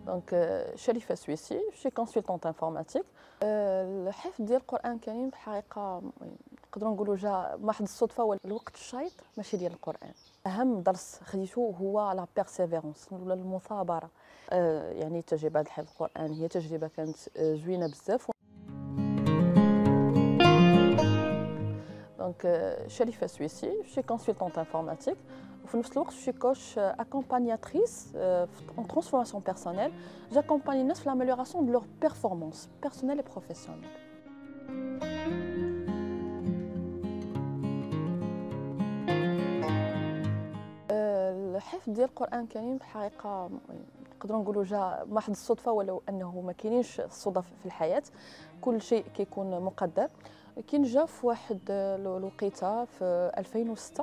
دونك شريفة سويسي شي كونسلتونت انفورماتيك. الحفظ ديال القرآن الكريم بحقيقة نقدروا نقولوا جا محض الصدفة، والوقت الشايط ماشي ديال القرآن. أهم درس خديته هو لا بيرسيفيرونس ولا المثابرة. يعني تجربة الحفظ القرآن هي تجربة كانت زوينة بزاف. دونك شريفة سويسي شي كونسلتونت انفورماتيك، وفي نفس الوقت شي كوش اكومبانياتريس en transformation personnelle. J'accompagne الناس في l'amélioration de leur performance personnelle et professionnelle. الحفظ ديال القرآن الكريم بحقيقة نقدروا نقولوا جا محض الصدفة، ولو أنه ما كاينينش الصدف في الحياة، كل شيء كيكون مقدر. كاين جا في واحد الوقيته في 2006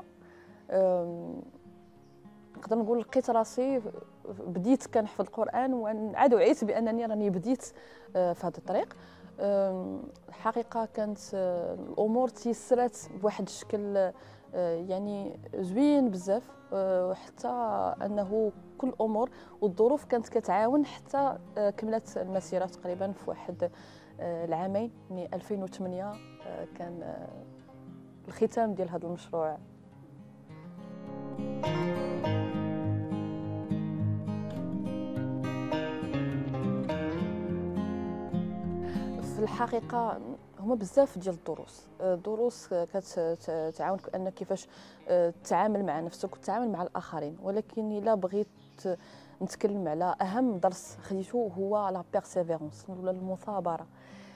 نقدر نقول لقيت راسي بديت كنحفظ القرآن، وعاد وعيت بأنني راني بديت في هذا الطريق. الحقيقة كانت الأمور تيسرات بواحد الشكل يعني زوين بزاف، حتى أنه كل الأمور والظروف كانت كتعاون حتى كملت المسيرة تقريبا في واحد العامين. من 2008 كان الختام ديال هذا المشروع. في الحقيقة هما بزاف ديال الدروس كتعاونك انك كيفاش تتعامل مع نفسك وتتعامل مع الاخرين، ولكن الا بغيت نتكلم على اهم درس خديته هو لا بيرسيفيرونس ولا المثابرة.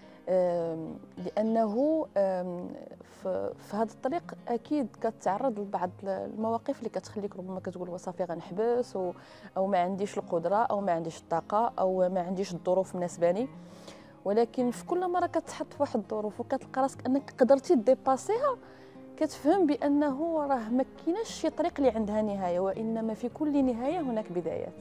لانه في هذا الطريق اكيد كتعرض لبعض المواقف اللي كتخليك ربما كتقول وصافي غنحبس، او ما عنديش القدرة، او ما عنديش الطاقة، او ما عنديش الظروف مناسباني. ولكن في كل مره كتحط في واحد الظروف وكتلقى راسك انك قدرتي ديباسيها، كتفهم بانه راه ما كايناش شي طريق اللي عندها نهايه، وانما في كل نهايه هناك بدايات.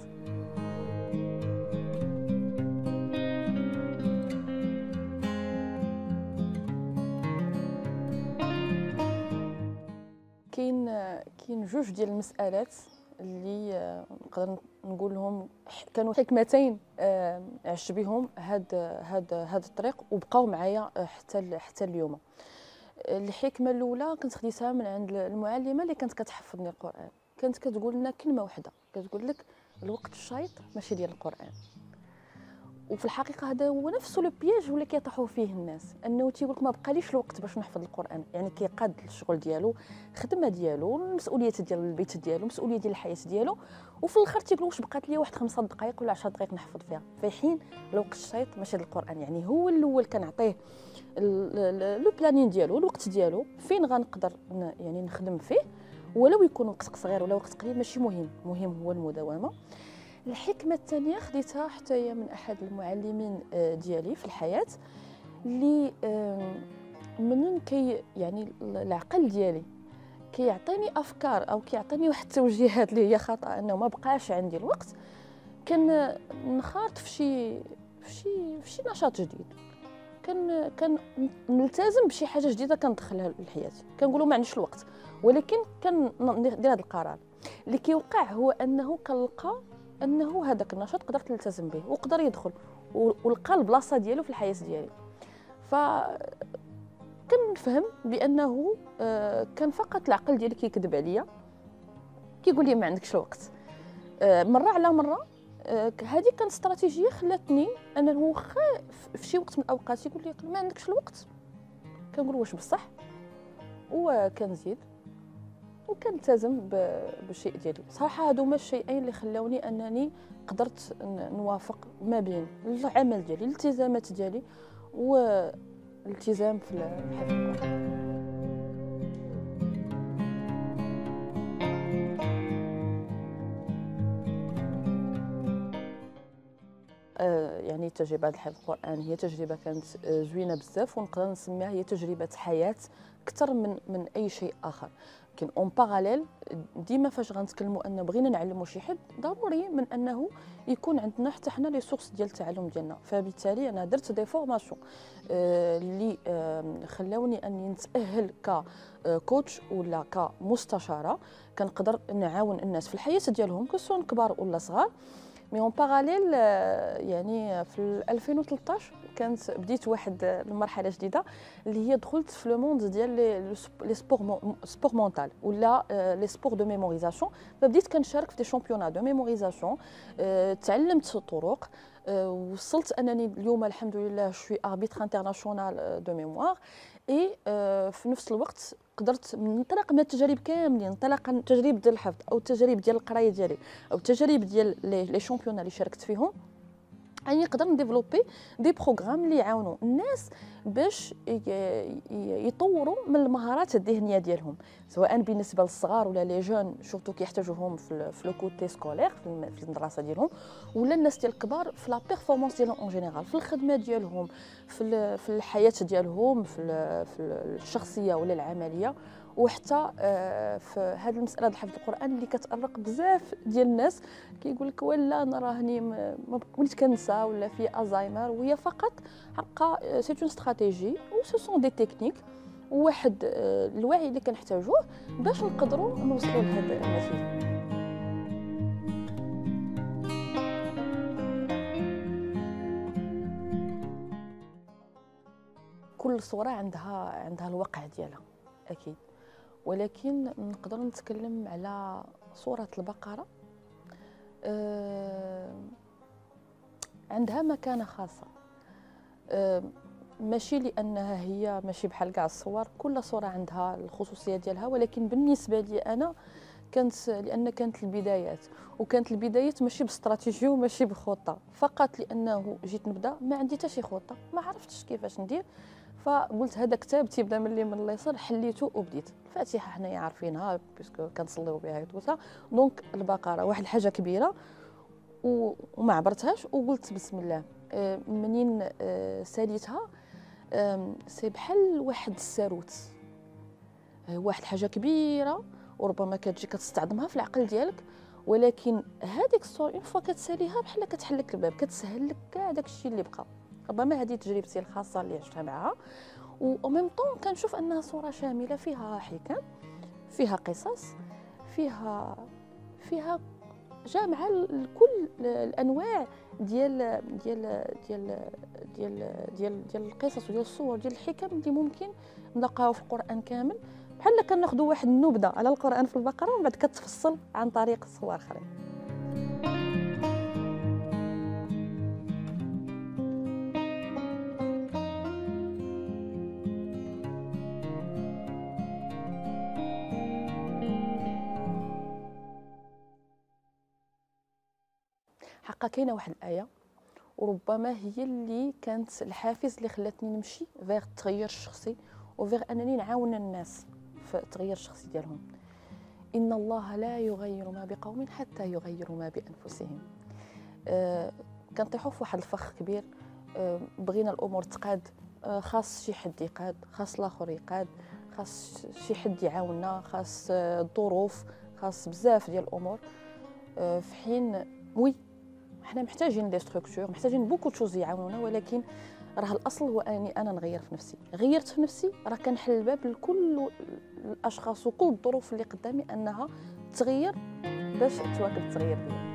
كاين جوج ديال المسالات اللي نقدر نقول لهم كانوا حكمتين عشت بهم هاد الطريق وبقاو معايا حتى اليوم. الحكمه الاولى كنت خديتها من عند المعلمه اللي كانت كتحفظني القران. كانت كتقول لنا كلمه واحده، كتقول لك الوقت الشايط ماشي ديال القران. وفي الحقيقه هذا هو نفسه لو بياج اللي كيطيحوا فيه الناس، انه تيقول لك ما بقاليش الوقت باش نحفظ القران. يعني كيقاد الشغل ديالو، الخدمه ديالو، المسؤوليات ديال البيت ديالو، المسؤوليه ديال الحياه ديالو، وفي الاخر تيقول واش بقات لي واحد 5 دقائق ولا 10 دقائق نحفظ فيها، في حين الوقت الشايط ماشي ديال القران. يعني هو الاول كنعطيه لو بلانين ديالو، الوقت ديالو فين غنقدر يعني نخدم فيه، ولو يكون وقت قصير ولا وقت قليل ماشي مهم هو المداومه. الحكمه الثانيه خديتها حتى هي من احد المعلمين ديالي في الحياه، اللي منين يعني العقل ديالي كيعطيني افكار او كيعطيني واحد التوجيهات اللي هي خطا، انه ما بقاش عندي الوقت، كان نخاط في شي نشاط جديد، كان نلتزم بشي حاجه جديده كندخلها لحياتي. كنقولوا ما عنديش الوقت، ولكن كندير هذا القرار. اللي كيوقع هو انه كنلقى انه هذاك النشاط قدرت نلتزم به وقدر يدخل ولقى البلاصه ديالو في الحياه ديالي. ف كنفهم بانه كان فقط العقل ديالي كيكذب عليا، كيقول لي ما عندكش الوقت. مره على مره هذه كانت استراتيجيه خلاتني انه واخا في شي وقت من الاوقات يقول لي ما عندكش الوقت، كنقول واش بصح، وكنزيد وكنلتزم بالشيء ديالي. صراحه هادو هما الشيئين اللي خلاوني انني قدرت نوافق ما بين العمل ديالي، الالتزامات ديالي، والالتزام في الحفظ القرآن. يعني تجربة الحفظ القرآن هي تجربة كانت زوينة بزاف، ونقدر نسميها هي تجربة حياة أكثر من أي شيء آخر. لكن اون باراليل ديما فاش غنتكلموا أن بغينا نعلموا شي حد، ضروري من أنه يكون عندنا حتى حنا لي سورس ديال التعلم ديالنا. فبالتالي أنا درت دي فورماسيون اللي خلاوني أني نتأهل ككوتش ولا كمستشارة، كنقدر نعاون الناس في الحياة ديالهم كسواء كبار ولا صغار، مي اون باراليل يعني في 2013 كانت بديت واحد المرحله جديده اللي هي دخلت في لو موند ديال لي سبور مونتال ولا لي سبور دو ميموريزاسيون. فبديت كنشارك في دي شامبيونا دو ميموريزاسيون، تعلمت طرق، وصلت انني اليوم الحمد لله شوي اربيتر انترناسيونال دو ميموار. اي في نفس الوقت قدرت ننطلق من التجارب كاملين، ننطلق عن التجارب ديال الحفظ او التجارب ديال القرايه ديالي او التجارب ديال لي شامبيونا اللي شاركت فيهم، يعني نقدر نديفلوبي دي بروغرام اللي يعاونوا الناس باش يطوروا من المهارات الذهنيه ديالهم، سواء بالنسبه للصغار ولا لي جون شورتو كيحتاجوهم في لو كوتي سكولير في المدرسه ديالهم، ولا الناس ديال الكبار في لا بيرفورمانس ديالهم اون جينيرال، في الخدمه ديالهم، في الحياه ديالهم، في الشخصيه ولا العمليه. وحتى في هذه المساله ديال حفظ القران اللي كتأرق بزاف ديال الناس كيقول لك ولا انا راني وليت كنسى ولا في الزهايمر، وهي فقط حقا سي اون استراتيجي و سو سون دي تكنيك وواحد الوعي اللي كنحتاجوه باش نقدروا نوصلوا لهذا النتيجه. كل صوره عندها الواقع ديالها اكيد، ولكن نقدر نتكلم على سورة البقرة. عندها مكانة خاصة، ماشي لأنها هي ماشي بحال كاع الصور، كل صورة عندها الخصوصية ديالها، ولكن بالنسبة لي أنا كانت البدايات، وكانت البدايات ماشي باستراتيجي وماشي بخطة، فقط لأنه جيت نبدا ما عندي حتى شي خطة، ما عرفتش كيفاش ندير، فقلت هذا كتاب تيبدا من اليسار، حليته وبديت. الفاتحه حنايا عارفينها باسكو كنصليو بها دوزا، دونك البقره واحد الحاجه كبيره وما عبرتهاش وقلت بسم الله. منين ساليتها سي بحال واحد الساروت، واحد الحاجه كبيره وربما كتجي كتستعظمها في العقل ديالك، ولكن هذيك الصور اون فوا كتساليها بحال كتحل لك الباب، كتسهل لك كاع داكشي اللي بقى. ربما هذه تجربتي الخاصه اللي عشتها معها، و ميم طون كنشوف انها صوره شامله، فيها حكم، فيها قصص، فيها جامعه كل الانواع ديال ديال ديال ديال ديال ديال القصص وديال الصور ديال الحكم اللي ممكن نلقاو في القران كامل، بحال كناخذوا واحد النبذه على القران في البقره ومن بعد كتفصل عن طريق صور اخرين. حقا كاينه واحد الايه وربما هي اللي كانت الحافز اللي خلاتني نمشي فيغ التغير الشخصي وفيغ انني نعاون الناس في التغير الشخصي ديالهم. ان الله لا يغير ما بقوم حتى يغيروا ما بانفسهم. كنطيحوا في واحد الفخ كبير، بغينا الامور تقاد، خاص شي حد يقاد، خاص الاخر يقاد، خاص شي حد يعاوننا، خاص الظروف، خاص بزاف ديال الامور، في حين وي حنا محتاجين دي ستركتور، محتاجين بوكو تشوز يعاونونا، ولكن راه الاصل هو اني انا نغير في نفسي. غيرت في نفسي راه كنحل الباب لكل الاشخاص وكل الظروف اللي قدامي انها تغير باش تواكب التغيير ديالي.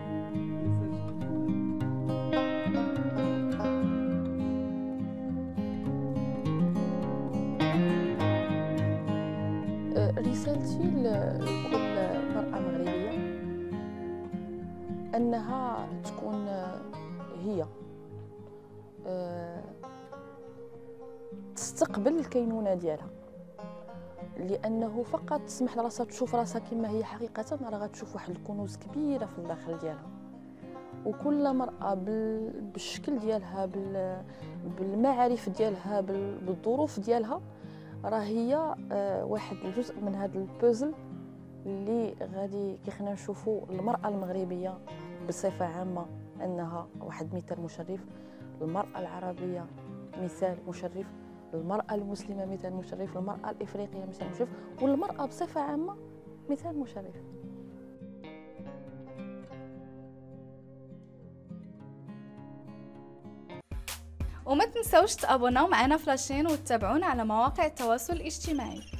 رسالتي لكل مرأة مغربية أنها تكون هي تستقبل الكينونة ديالها، لأنه فقط تسمح لراسها تشوف راسها كما هي حقيقة راه غتشوف واحد الكنوز كبيرة في الداخل ديالها. وكل مرأة بالشكل ديالها، بالمعارف ديالها، بالظروف ديالها، راه هي واحد الجزء من هذا البوزل اللي غادي كيخلينا نشوفوا المرأة المغربية بصفة عامة أنها واحد مثال مشرف، المرأة العربية مثال مشرف، المرأة المسلمة مثال مشرف، المرأة الإفريقية مثال مشرف، والمرأة بصفة عامة مثال مشرف. وما تنسوش تابوناو معنا في لاشين وتتابعونا على مواقع التواصل الاجتماعي.